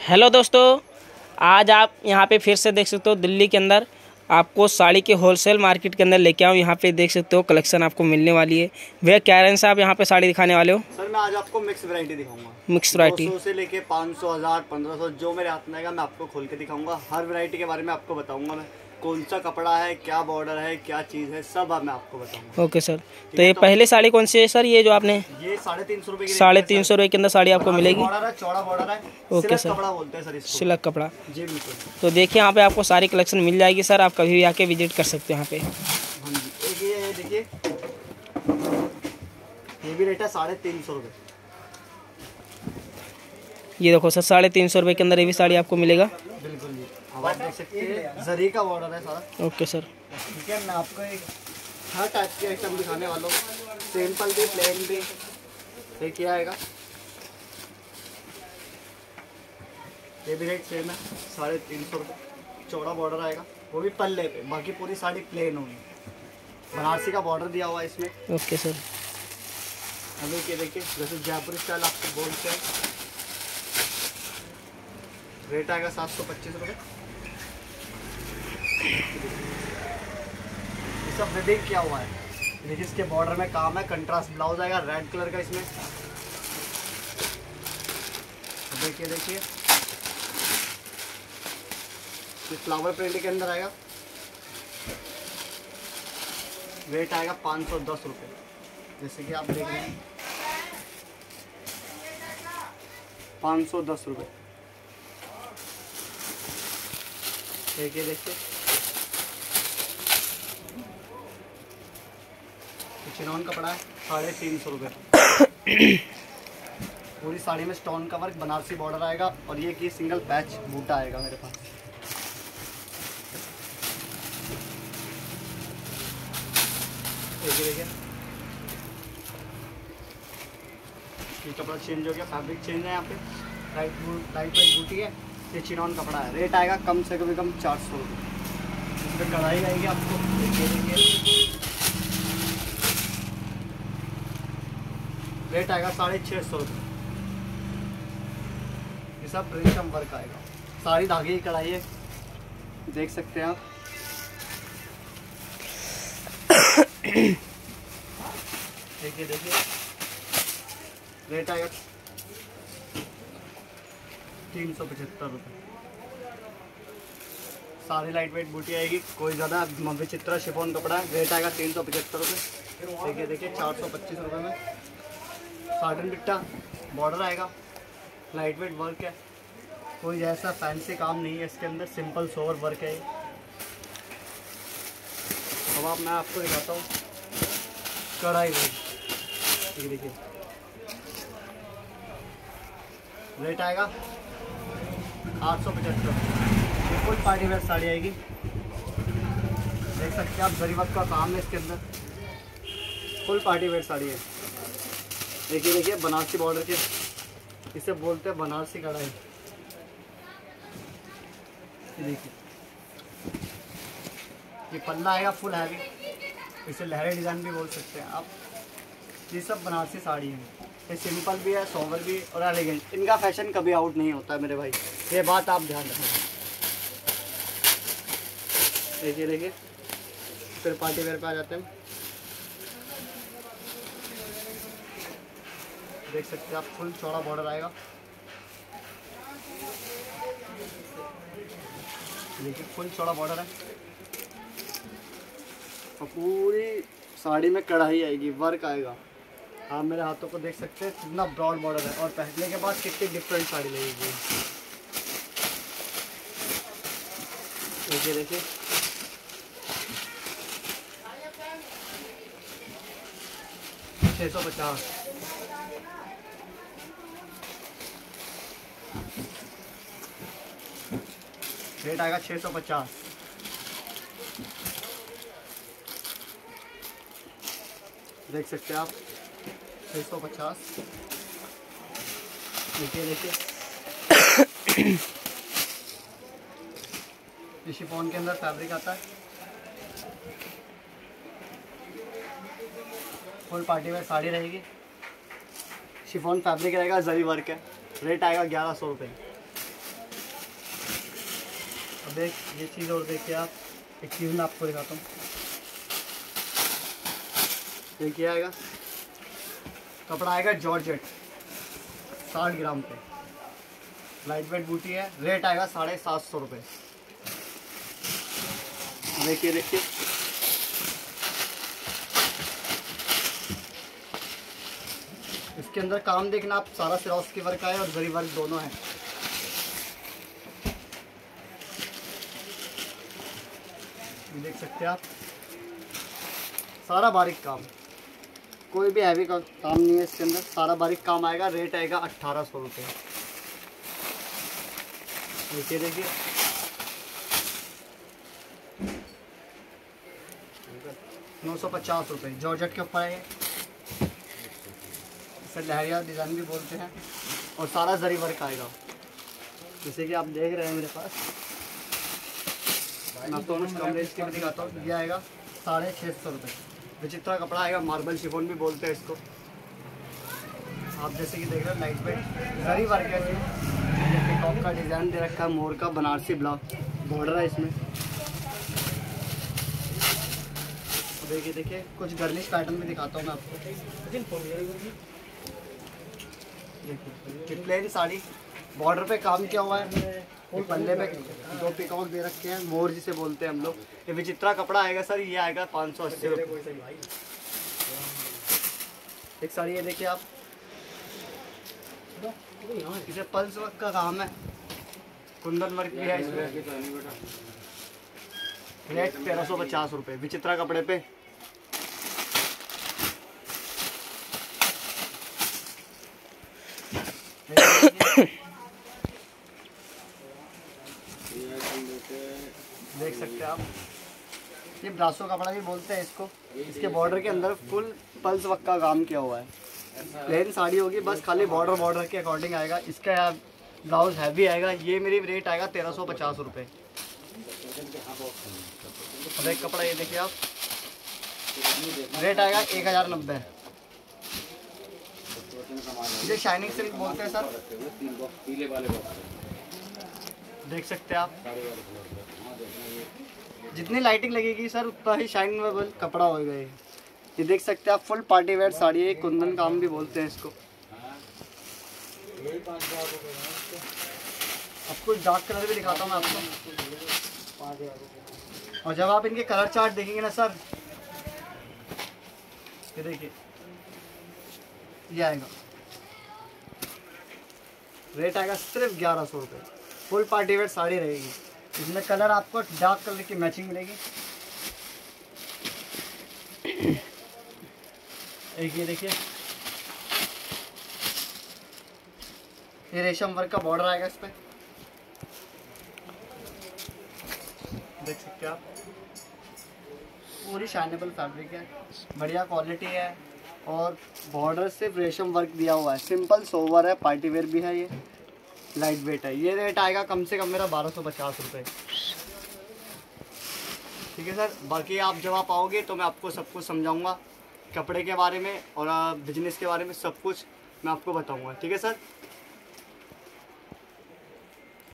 Hello दोस्तों, आज आप यहाँ पे फिर से देख सकते हो दिल्ली के अंदर आपको साड़ी के होलसेल मार्केट के अंदर लेके आऊँ। यहाँ पे देख सकते हो कलेक्शन आपको मिलने वाली है। भैया क्या रेंज से आप यहाँ पे साड़ी दिखाने वाले हो? सर मैं आज आपको मिक्स वैरायटी दिखाऊंगा। मिक्स वैरायटी 200 से लेके 500, 1000, 1500 जो मेरे हाथ में आएगा मैं आपको खोल के दिखाऊंगा। हर वैरायटी के बारे में आपको बताऊंगा मैं, कौन सा कपड़ा है, क्या बॉर्डर है, क्या चीज़ है, सब अब मैं आपको बताऊंगा। Okay sir. तो ये पहले साड़ी कौन सी है सर? ये जो आपने ये 350 रुपये की 350 रुपये के अंदर साड़ी आपको मिलेगी। बॉर्डर है, चौड़ा बॉर्डर है। ओके सर, कपड़ा बोलते हैं सर इसको, सिल्क कपड़ा। जी बिल्कुल। तो देखिए यहाँ पे आपको सारी कलेक्शन मिल जाएगी सर, आप कभी भी आके विजिट कर सकते हो यहाँ पे। हाँ जी, एक ये देखिए, ये भी रेट है 350 रुपये। ये देखो सर 350 रुपये के अंदर ये भी साड़ी आपको मिलेगा। बिल्कुल जी, अब आप देख सकते हैं जरी का बॉर्डर है सारा। Okay sir. ठीक है, मैं आपको एक हर टाइप के आइटम दिखाने वाला हूँ, सिंपल भी प्लेन भी। ये क्या आएगा, ये भी रेट सेम है 350 रुपये। चौड़ा बॉर्डर आएगा, वो भी पल्ले पे, बाकी पूरी साड़ी प्लेन होगी। बनारसी का बॉर्डर दिया हुआ है इसमें। Okay sir. अभी ये देखिए, जैसे जयपुरी स्टाइल आपको बोलते हैं, रेट आएगा 725 रुपये। ये सब वेडिंग किया हुआ है। देखिए इसके बॉर्डर में काम है, कंट्रास्ट ब्लाउज आएगा रेड कलर का इसमें। देखिए देखिए, ये फ्लावर प्रिंट के अंदर आएगा। रेट आएगा 510 रुपये, जैसे कि आप देख रहे हैं 510 रुपये। देखिए देखिए, चिनॉन कपड़ा है 350 रुपये। पूरी साड़ी में स्टोन का वर्क, बनारसी बॉर्डर आएगा, और ये की सिंगल पैच बूटा आएगा मेरे पास। देखिए देखिए, ये कपड़ा चेंज हो गया, फैब्रिक चेंज है यहाँ पे। लाइट वेट बूटी है, ये चिनॉन कपड़ा है। रेट आएगा कम से कम 400 रुपये। इस पर कढ़ाई आएगी आपको। देखिए देखिए, रेट आएगा 650 रुपये। ये सब रेशम वर्क आएगा, सारी धागे की कढ़ाई है, देख सकते हैं आप। देखिए देखिए, रेट आएगा 375 रुपये। सारी लाइट वेट बूटी आएगी, कोई ज़्यादा विचित्र शिफॉन कपड़ा है। रेट आएगा 375 रुपये। देखिए देखिए, 425 रुपये में साटन बिट्टा बॉर्डर आएगा, लाइट वेट वर्क है, कोई ऐसा फैंसी काम नहीं है इसके अंदर, सिंपल सोवर वर्क है। अब मैं आपको दिखाता हूँ कढ़ाई वर्क। देखिए, रेट आएगा 875 रुपये। फुल पार्टी वेयर साड़ी आएगी, देख सकते हैं आप, जरी वर्क का काम है इसके अंदर, फुल पार्टी वेयर साड़ी है। देखिए देखिए, बनारसी बॉर्डर के, इसे बोलते हैं बनारसी कढ़ाई। देखिए, ये पल्ला आएगा फुल हैवी, इसे लहरे डिज़ाइन भी बोल सकते हैं आप। ये सब बनारसी साड़ी है, ये सिंपल भी है, सोवर भी और एलिगेंट। इनका फैशन कभी आउट नहीं होता है मेरे भाई, ये बात आप ध्यान रखें। देखिए देखिए, फिर पार्टी वेयर पे आ जाते हैं। देख सकते हैं आप, फुल चौड़ा बॉर्डर आएगा। देखिए, फुल चौड़ा बॉर्डर है, और पूरी साड़ी में कढ़ाई आएगी, वर्क आएगा। आप मेरे हाथों को देख सकते हैं, कितना ब्रॉड बॉर्डर है, और पहनने के बाद कितनी डिफरेंट साड़ी लगेगी। देखिए देखिए, $650। रेट आएगा 650। देख सकते हैं आप, 650। देखिए देखिए, ये शिफॉन के अंदर फैब्रिक आता है, फुल पार्टी वेयर साड़ी रहेगी, शिफॉन फैब्रिक रहेगा, जरी वर्क है। रेट आएगा 1100 रुपये। अब एक ये चीज़ और देखिए आप, एक चीज़ मैं आपको दिखाता हूँ। देखिए आएगा, कपड़ा आएगा जॉर्जेट 60 ग्राम पे, लाइट वेट बूटी है, रेट आएगा 750 रुपये। देखिए देखिए इसके अंदर काम देखना आप, सारा सिरोस्की वर्क का है और जरी वर्क दोनों है। देख सकते हैं आप, सारा बारीक काम, कोई भी हैवी का काम नहीं है इसके अंदर, सारा बारीक काम आएगा। रेट आएगा 1800 रुपये। देखिए देखिए 950 रुपये, जॉर्जेट के ऊपर है, इसे लहरिया डिज़ाइन भी बोलते हैं, और सारा जरी वर्क आएगा। जैसे कि आप देख रहे हैं मेरे पास, मैं आपको कुछ कम रेंज के भी दिखाता हूँ। ये आएगा 650 रुपये, विचित्रा कपड़ा आएगा, मार्बल शिफॉन भी बोलते हैं इसको। आप जैसे कि देख रहे हैं लाइट वेट जरी वर्क है, पिकॉक का डिज़ाइन दे रखा है, मोर का बनारसी ब्लॉक बॉर्डर है इसमें। देखिए देखिए कुछ गर्लिश पैटर्न भी दिखाता हूँ मैं आपको। देखिए प्लेन साड़ी, बॉर्डर पे काम किया हुआ है, ये पल्ले पे 2 पिकॉक दे रखे हैं, मोर जिसे बोलते हैं हम लोग। ये विचित्रा कपड़ा आएगा सर, ये आएगा 580 रुपये। एक साड़ी ये देखिए आप, इसे पल्स वर्क का काम है, कुंदन वर्क भी है इसमें। रेट 1350 रुपये, विचित्रा कपड़े पे। देख सकते हैं आप, ये ब्रासो कपड़ा भी बोलते हैं इसको। इसके बॉर्डर के अंदर फुल पल्स वर्क का काम किया हुआ है। प्लेन साड़ी होगी, बस खाली बॉर्डर के अकॉर्डिंग आएगा। इसका ब्लाउज हैवी आएगा। ये मेरी रेट आएगा 1350 रुपये। अब एक कपड़ा ये देखिए आप, रेट आएगा 1090। ये शाइनिंग सिल्क बोलते हैं सर, देख सकते हैं आप। जितनी लाइटिंग लगेगी सर उतना ही शाइनिंग कपड़ा होगा। ये देख सकते हैं आप, फुल पार्टी वेयर साड़ी है, कुंदन काम भी बोलते हैं इसको। अब कुछ डार्क कलर भी दिखाता हूँ मैं आपको। और जब आप इनके कलर चार्ट देखेंगे ना सर, ये देखिए ये आएगा, रेट आएगा सिर्फ 1100 रुपये। फुल पार्टी वेयर साड़ी रहेगी, इसमें कलर आपको डार्क कलर की मैचिंग मिलेगी। एक ये देखिए, ये रेशम वर्क का बॉर्डर आएगा इस पे, देख सकते हैं आप। पूरी शाइनेबल फैब्रिक है, बढ़िया क्वालिटी है, और बॉर्डर सिर्फ रेशम वर्क दिया हुआ है। सिंपल सोवर है, पार्टी वेयर भी है, ये लाइट वेट है। ये रेट आएगा कम से कम मेरा 1250 रुपये। ठीक है सर, बाकी आप जब आप आओगे तो मैं आपको सब कुछ समझाऊंगा, कपड़े के बारे में और बिजनेस के बारे में सब कुछ मैं आपको बताऊंगा। ठीक है सर।